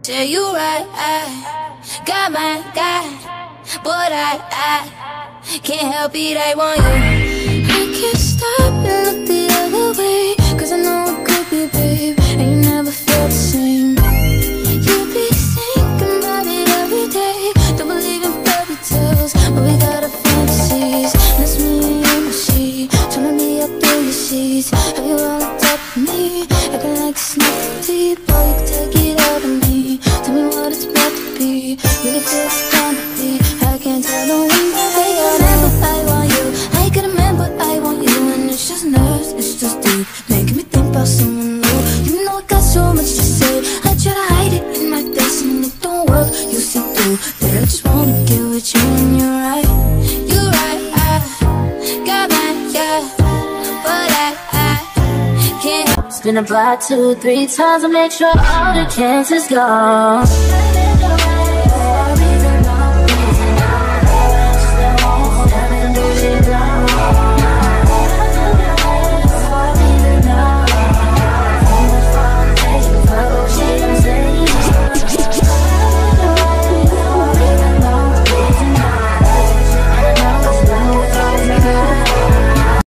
Yeah, you right, I got my guy, but I can't help it, I want you. I can't stop and look the other way, cause I know it could be, babe, and you never felt the same. You be thinking about it every day, don't believe in fairy tales, but we got our fantasies. That's me and you, my sheet, trying to be up through your sheets. Have you all on top of me, acting like it's not deep, boy, you can take it out of me. Tell me what it's about to be, really feel it's gonna be. I can't tell no one that I got a man, but I want you. I got a man, but I want you. And it's just nerves, it's just deep, making me think about someone new. You know I got so much to say, I try to hide it in my face, and it don't work, you see through that I just wanna get with you, and you're right. You're right, I got mine, yeah, but I can't. Spin a block 2-3 times to make sure all the cancer's gone.